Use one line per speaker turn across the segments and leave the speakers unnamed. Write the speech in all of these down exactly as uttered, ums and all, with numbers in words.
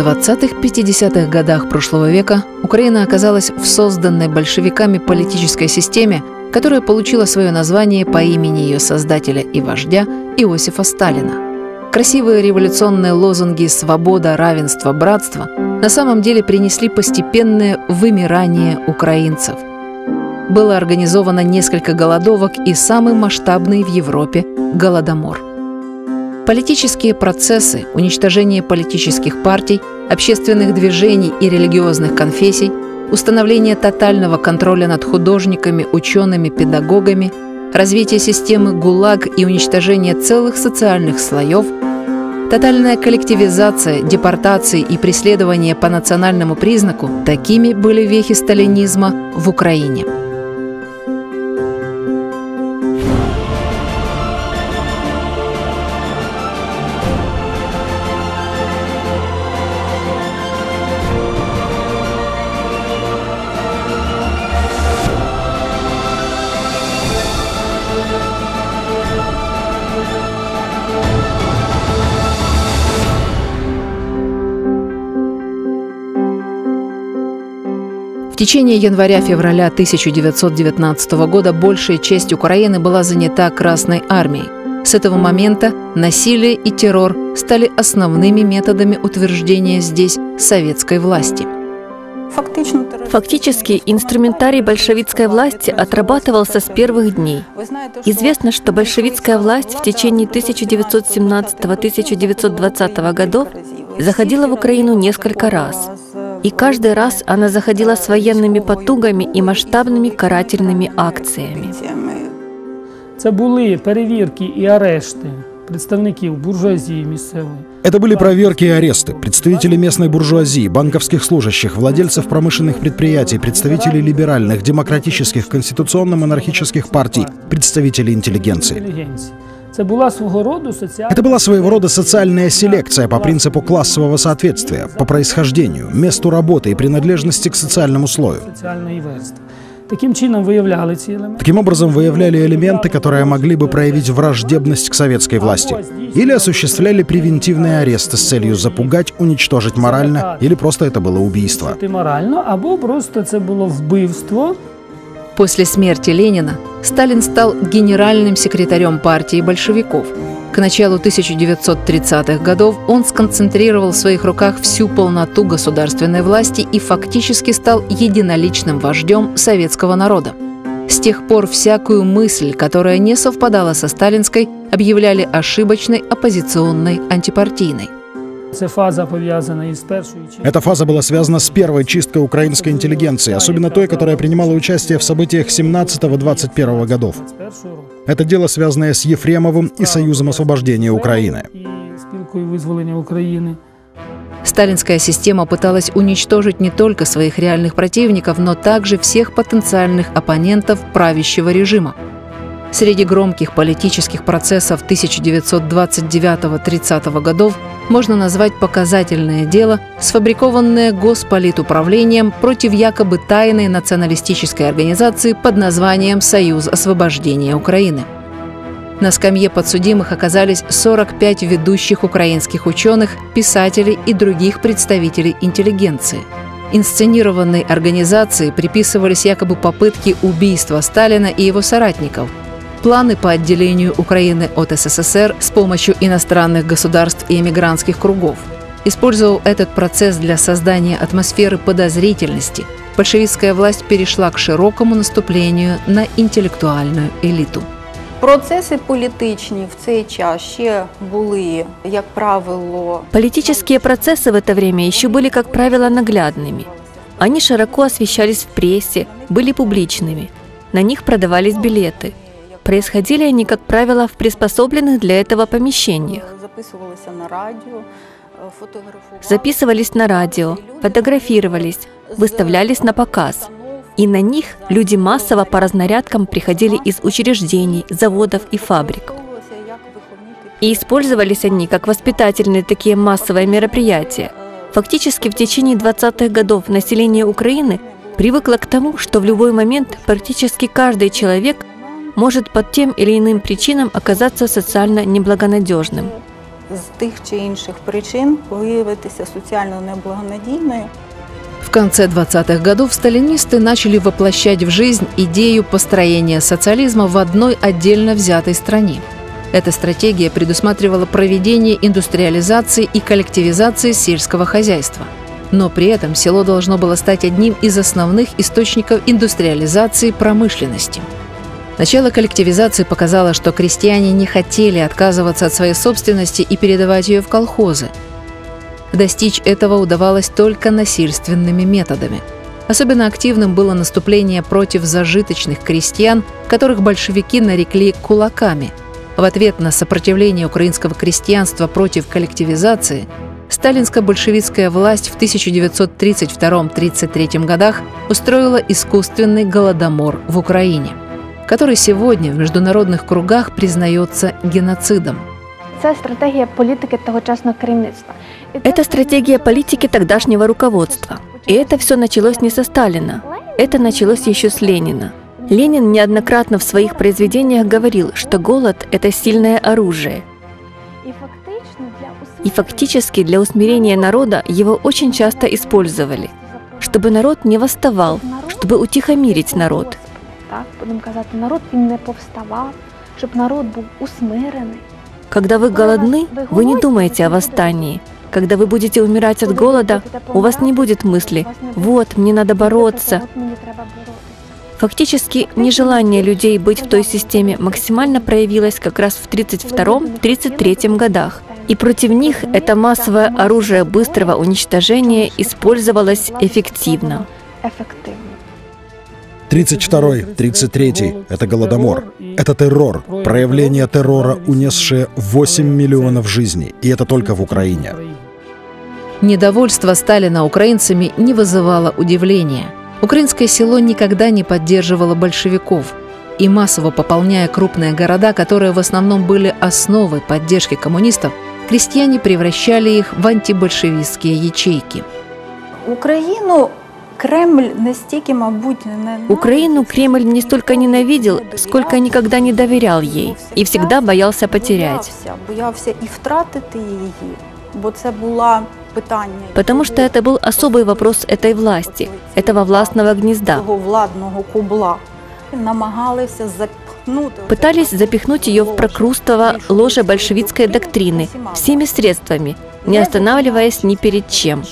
двадцатых-пятидесятых годах прошлого века Украина оказалась в созданной большевиками политической системе, которая получила свое название по имени ее создателя и вождя Иосифа Сталина. Красивые революционные лозунги «свобода», «равенство», «братство» на самом деле принесли постепенное вымирание украинцев. Было организовано несколько голодовок и самый масштабный в Европе – Голодомор. Политические процессы, уничтожение политических партий, общественных движений и религиозных конфессий, установление тотального контроля над художниками, учеными, педагогами, развитие системы ГУЛАГ и уничтожение целых социальных слоев, тотальная коллективизация, депортации и преследование по национальному признаку – такими были вехи сталинизма в Украине. В течение января-февраля тысяча девятьсот девятнадцатого года большая часть Украины была занята Красной армией. С этого момента насилие и террор стали основными методами утверждения здесь советской власти.
Фактически, инструментарий большевистской власти отрабатывался с первых дней. Известно, что большевистская власть в течение тысяча девятьсот семнадцатого — тысяча девятьсот двадцатого годов заходила в Украину несколько раз. И каждый раз она заходила с военными потугами и масштабными карательными акциями.
Это были проверки и аресты представителей буржуазии местной.
Это были проверки и аресты представителей местной буржуазии, банковских служащих, владельцев промышленных предприятий, представителей либеральных, демократических, конституционно-монархических партий, представителей интеллигенции. Это была своего рода социальная селекция по принципу классового соответствия, по происхождению, месту работы и принадлежности к социальному слою. Таким образом, выявляли элементы, которые могли бы проявить враждебность к советской власти, или осуществляли превентивные аресты с целью запугать, уничтожить морально, или просто это было убийство.
После смерти Ленина Сталин стал генеральным секретарем партии большевиков. К началу тысяча девятьсот тридцатых годов он сконцентрировал в своих руках всю полноту государственной власти и фактически стал единоличным вождем советского народа. С тех пор всякую мысль, которая не совпадала со сталинской, объявляли ошибочной, оппозиционной, антипартийной.
Эта фаза была связана с первой чисткой украинской интеллигенции, особенно той, которая принимала участие в событиях семнадцатого — двадцать первого годов. Это дело, связанное с Ефремовым и Союзом освобождения Украины.
Сталинская система пыталась уничтожить не только своих реальных противников, но также всех потенциальных оппонентов правящего режима. Среди громких политических процессов тысяча девятьсот двадцать девятого — тридцатого годов можно назвать показательное дело, сфабрикованное Госполитуправлением против якобы тайной националистической организации под названием «Союз освобождения Украины». На скамье подсудимых оказались сорок пять ведущих украинских ученых, писателей и других представителей интеллигенции. Инсценированной организации приписывались якобы попытки убийства Сталина и его соратников, планы по отделению Украины от СССР с помощью иностранных государств и эмигрантских кругов. Использовав этот процесс для создания атмосферы подозрительности, большевистская власть перешла к широкому наступлению на интеллектуальную элиту.
Процессы политичные в цей час ще були, як правило...
Политические процессы в это время еще были, как правило, наглядными. Они широко освещались в прессе, были публичными. На них продавались билеты. Происходили они, как правило, в приспособленных для этого помещениях. Записывались на радио, фотографировались, выставлялись на показ. И на них люди массово по разнарядкам приходили из учреждений, заводов и фабрик. И использовались они как воспитательные такие массовые мероприятия. Фактически в течение двадцатых годов население Украины привыкло к тому, что в любой момент практически каждый человек может по тем или иным причинам оказаться социально неблагонадежным.
з тих чи інших причин виявитися соціально неблагонадійною.
В конце двадцатых годов сталинисты начали воплощать в жизнь идею построения социализма в одной отдельно взятой стране. Эта стратегия предусматривала проведение индустриализации и коллективизации сельского хозяйства. Но при этом село должно было стать одним из основных источников индустриализации промышленности. Начало коллективизации показало, что крестьяне не хотели отказываться от своей собственности и передавать ее в колхозы. Достичь этого удавалось только насильственными методами. Особенно активным было наступление против зажиточных крестьян, которых большевики нарекли кулаками. В ответ на сопротивление украинского крестьянства против коллективизации сталинско-большевистская власть в тысяча девятьсот тридцать втором — тридцать третьем годах устроила искусственный голодомор в Украине, который сегодня в международных кругах признается геноцидом.
Це стратегія політики тогочасного керівництва.
Это стратегия политики тогдашнего руководства. И это все началось не со Сталина. Это началось еще с Ленина. Ленин неоднократно в своих произведениях говорил, что голод – это сильное оружие. И фактически для усмирения народа его очень часто использовали, чтобы народ не восставал, чтобы утихомирить народ.
Так, будемо казати, народ він не повставав, щоб народ був усмирений.
Когда вы голодны, вы не думаете о восстании. Когда вы будете умирать от голода, у вас не будет мысли «вот, мне надо бороться». Фактически, нежелание людей быть в той системе максимально проявилось как раз в тридцать втором — тридцать третьем годах. И против них это массовое оружие быстрого уничтожения использовалось эффективно.
тридцать второй — тридцать третий – это голодомор. Это террор, проявление террора, унесшее восемь миллионов жизней. И это только в Украине.
Недовольство Сталина украинцами не вызывало удивления. Украинское село никогда не поддерживало большевиков. И массово пополняя крупные города, которые в основном были основой поддержки коммунистов, крестьяне превращали их в антибольшевистские ячейки.
Україну Кремль настільки, мабуть, не...
Украину Кремль не столько ненавидел, сколько никогда не доверял ей и всегда боялся потерять.
Боялся и втратити її, бо це була питання.
Потому что это был особый вопрос этой власти, этого властного гнезда.
Владного кубла. Намагалися запихнути...
Пытались запихнуть ее в прокрустово ложе большевистской доктрины всеми средствами, не останавливаясь ни перед чем.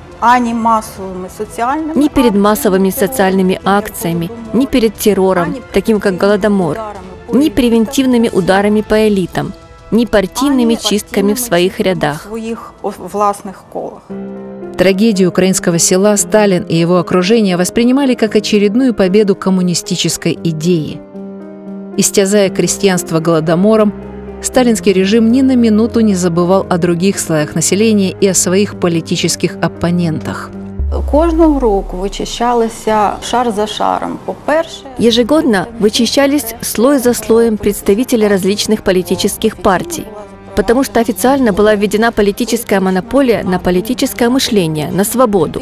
Ни перед массовыми социальными акциями, ни перед террором, таким как Голодомор, ни превентивными ударами по элитам, ни партийными чистками в своих рядах.
Трагедию украинского села Сталин и его окружение воспринимали как очередную победу коммунистической идеи. Истязая крестьянство голодомором, сталинский режим ни на минуту не забывал о других слоях населения и о своих политических оппонентах.
Кожного року вычищалися шар за шаром. По-перше,
ежегодно вычищались слой за слоем представители различных политических партий, потому что официально была введена политическая монополия на политическое мышление, на свободу.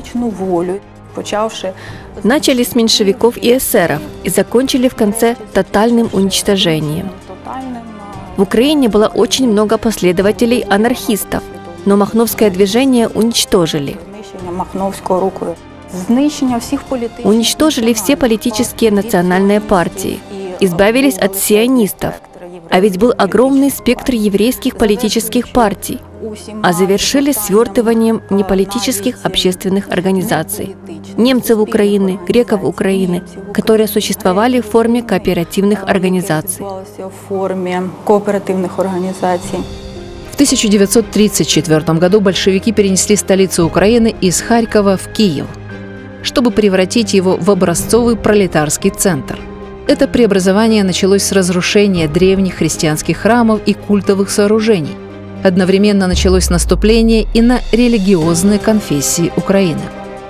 Начали с меньшевиков и эсеров и закончили в конце тотальным уничтожением. В Украине было очень много последователей анархистов, но Махновское движение уничтожили. Уничтожили все политические национальные партии, избавились от сионистов, а ведь был огромный спектр еврейских политических партий, а завершили свертыванием неполитических общественных организаций. Немцев Украины, греков Украины, которые существовали в форме кооперативных организаций.
В тысяча девятьсот тридцать четвёртом году большевики перенесли столицу Украины из Харькова в Киев, чтобы превратить его в образцовый пролетарский центр. Это преобразование началось с разрушения древних христианских храмов и культовых сооружений. Одновременно началось наступление и на религиозные конфессии Украины.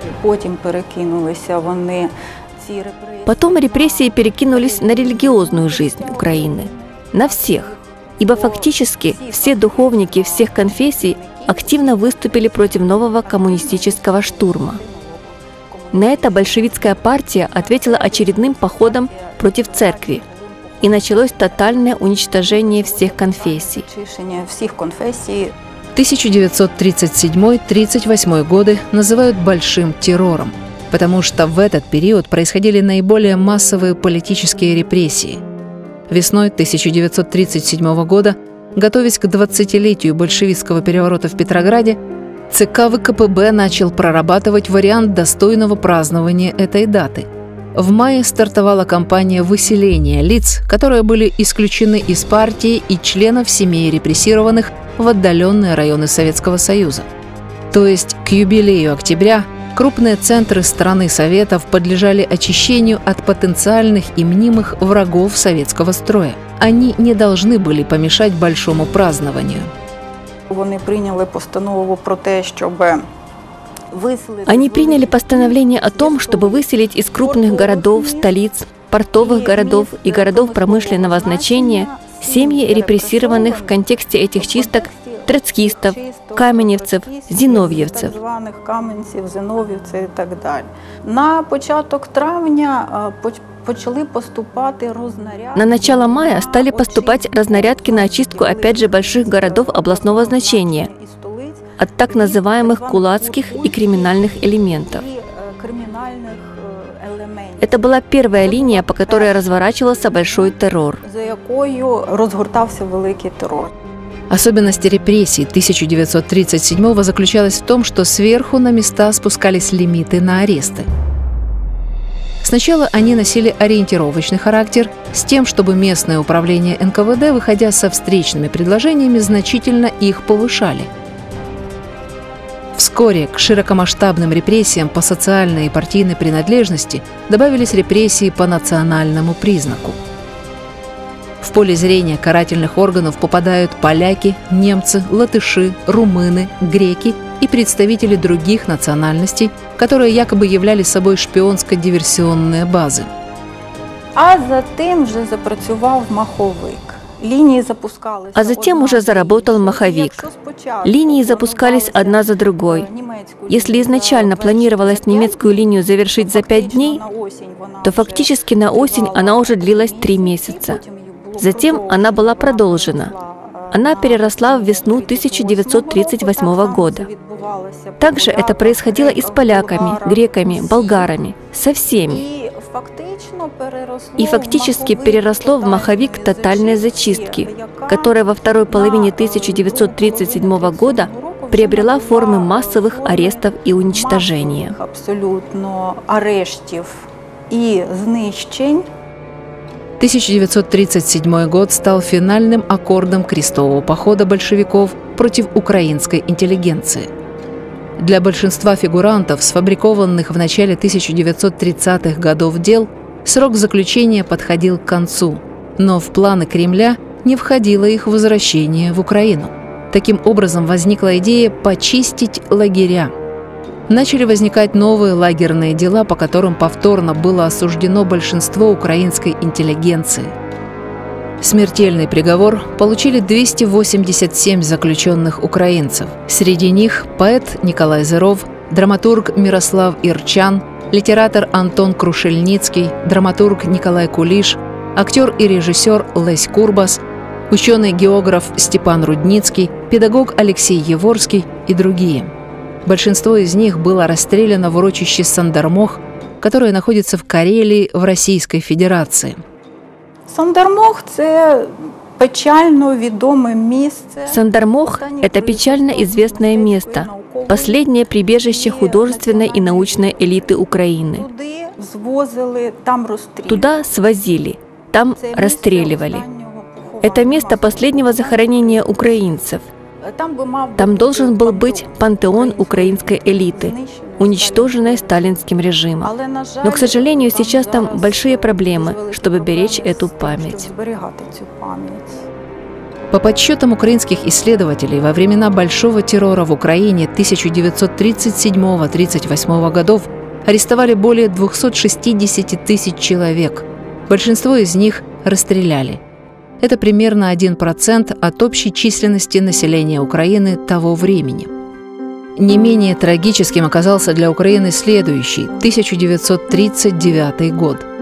Потом репрессии перекинулись на религиозную жизнь Украины, на всех, ибо фактически все духовники всех конфессий активно выступили против нового коммунистического штурма. На это большевистская партия ответила очередным походом против церкви. и началось тотальное уничтожение всех конфессий.
Чищення всіх конфесій.
тысяча девятьсот тридцать седьмой — тридцать восьмой годы называют «большим террором», потому что в этот период происходили наиболее массовые политические репрессии. Весной тысяча девятьсот тридцать седьмого года, готовясь к двадцатилетию большевистского переворота в Петрограде, ЦК ВКПБ начал прорабатывать вариант достойного празднования этой даты. В мае стартовала кампания выселения лиц, которые были исключены из партии, и членов семей репрессированных в отдаленные районы Советского Союза. То есть к юбилею октября крупные центры страны Советов подлежали очищению от потенциальных и мнимых врагов советского строя. Они не должны были помешать большому празднованию.
Вони прийняли постанову про те, щоб
Они приняли постановление о том, чтобы выселить из крупных городов, столиц, портовых городов и городов промышленного значения семьи репрессированных в контексте этих чисток троцкистов, каменевцев, зиновьевцев.
Каменців, зиновьївців і так далі. На початок травня почали поступати рознарядки.
На начало мая стали поступать разнарядки на очистку опять же больших городов областного значения от так называемых кулацких и криминальных элементов. Это была первая линия, по которой разворачивался большой террор.
За якою розгортався великий террор.
Особенность репрессий тысяча девятьсот тридцать седьмого заключалась в том, что сверху на места спускались лимиты на аресты. Сначала они носили ориентировочный характер с тем, чтобы местное управление эн ка вэ дэ, выходя со встречными предложениями, значительно их повышали. Вскоре к широкомасштабным репрессиям по социальной и партийной принадлежности добавились репрессии по национальному признаку. В поле зрения карательных органов попадают поляки, немцы, латыши, румыны, греки и представители других национальностей, которые якобы являли собой шпионско-диверсионные базы.
А затем вже запрацював маховик. Линии запускались.
А затем уже заработал маховик. Линии запускались одна за другой. Если изначально планировалось немецкую линию завершить за пять дней, то фактически на осень она уже длилась три месяца. Затем она была продолжена. Она переросла в весну тысяча девятьсот тридцать восьмого года. Также это происходило и с поляками, греками, болгарами, со всеми. И фактически переросло в маховик тотальной зачистки, которая во второй половине тысяча девятьсот тридцать седьмого года приобрела формы массовых арестов и уничтожения.
Абсолютно арештів и знищень.
тысяча девятьсот тридцать седьмой год стал финальным аккордом крестового похода большевиков против украинской интеллигенции. Для большинства фигурантов, сфабрикованных в начале тысяча девятьсот тридцатых годов дел, срок заключения подходил к концу, но в планы Кремля не входило их возвращение в Украину. Таким образом, возникла идея почистить лагеря. Начали возникать новые лагерные дела, по которым повторно было осуждено большинство украинской интеллигенции. Смертельный приговор получили двести восемьдесят семь заключенных украинцев. Среди них поэт Николай Зыров, драматург Мирослав Ирчан, литератор Антон Крушельницкий, драматург Николай Кулиш, актер и режиссер Лесь Курбас, ученый-географ Степан Рудницкий, педагог Алексей Еворский и другие. Большинство из них было расстреляно в урочище Сандармох, которое находится в Карелии в Российской Федерации.
Сандармох – це печально відоме місце.
Сандармох – это печально известное место, последнее прибежище художественной и научной элиты Украины. Туда свозили, там расстреливали. Это место последнего захоронения украинцев. Там должен был быть пантеон украинской элиты, уничтоженной сталинским режимом. Но, к сожалению, сейчас там большие проблемы, чтобы беречь эту память.
По подсчетам украинских исследователей, во времена Большого террора в Украине тысяча девятьсот тридцать седьмого — тридцать восьмого годов арестовали более двухсот шестидесяти тысяч человек. Большинство из них расстреляли. Это примерно один процент от общей численности населения Украины того времени. Не менее трагическим оказался для Украины следующий, тысяча девятьсот тридцать девятый год.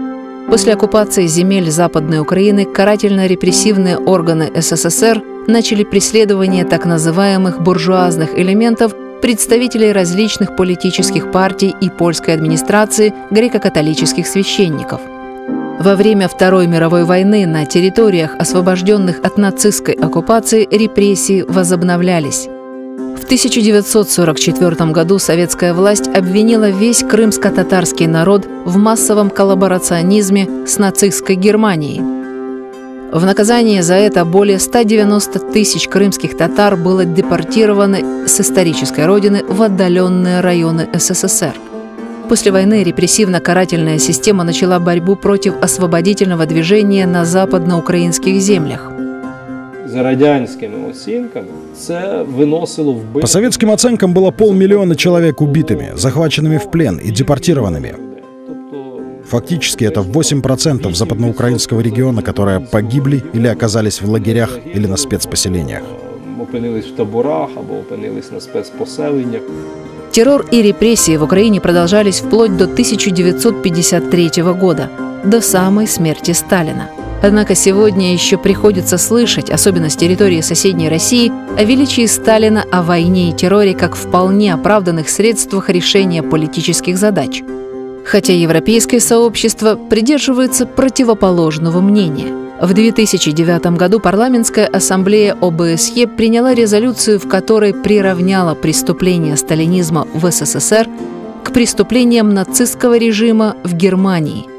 После оккупации земель Западной Украины карательно-репрессивные органы СССР начали преследование так называемых буржуазных элементов, представителей различных политических партий и польской администрации, греко-католических священников. Во время Второй мировой войны на территориях, освобожденных от нацистской оккупации, репрессии возобновлялись. В тысяча девятьсот сорок четвёртом году советская власть обвинила весь крымско-татарский народ в массовом коллаборационизме с нацистской Германией. В наказание за это более ста девяноста тысяч крымских татар было депортировано с исторической родины в отдаленные районы СССР. После войны репрессивно-карательная система начала борьбу против освободительного движения на западноукраинских землях.
За радянскими оценками, це выносило в...
По советским оценкам было полмиллиона человек убитыми, захваченными в плен и депортированными. Фактически это восемь процентов западноукраинского региона, которые погибли или оказались в лагерях или на спецпоселениях.
Опинились в таборах або опинились на спецпоселеннях.
Террор и репрессии в Украине продолжались вплоть до тысяча девятьсот пятьдесят третьего года, до самой смерти Сталина. Однако сегодня еще приходится слышать, особенно с территории соседней России, о величии Сталина, о войне и терроре как вполне оправданных средствах решения политических задач. Хотя европейское сообщество придерживается противоположного мнения. В две тысячи девятом году парламентская ассамблея ОБСЕ приняла резолюцию, в которой приравняла преступления сталинизма в СССР к преступлениям нацистского режима в Германии.